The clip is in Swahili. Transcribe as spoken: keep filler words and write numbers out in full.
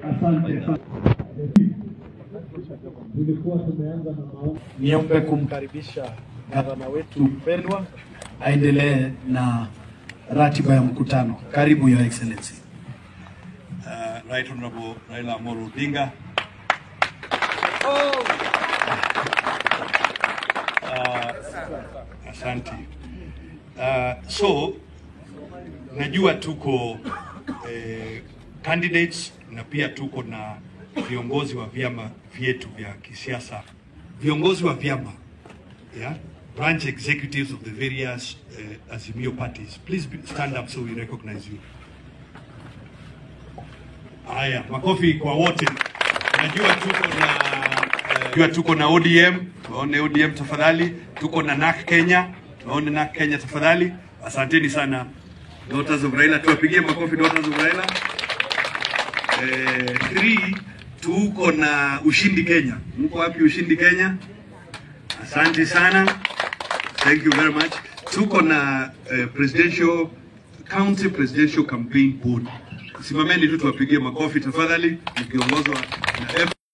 Asante sana. Tulikuwa tumeanza na maombi. Niombe kumkaribisha gavana wetu mpendwa aendelee na ratiba ya mkutano. Karibu Your Excellency. Uh, Right Honorable Raila Odinga. Oh. Uh, asante. Uh, so najua tuko eh, candidates na pia tuko na viongozi wa vyama vyetu vya kisiasa, viongozi wa vyama, yeah, branch executives of the various uh, Azimio parties. Please stand up so we recognize you. Haya, makofi kwa wote. Najua tuko na uh, najua tuko na O D M, tuone O D M tafadhali. Tuko na N A C Kenya, tuone N A C Kenya tafadhali. Asanteni sana Daughters of Raila, tuwapigie makofi Daughters of Raila. Eh, three, tuko na Ushindi Kenya. Mko wapi Ushindi Kenya? Asante sana. Thank you very much. Tuko na uh, presidential county presidential campaign board. Simameni tu tuwapigie makofi tafadhali, mkiongozwa na F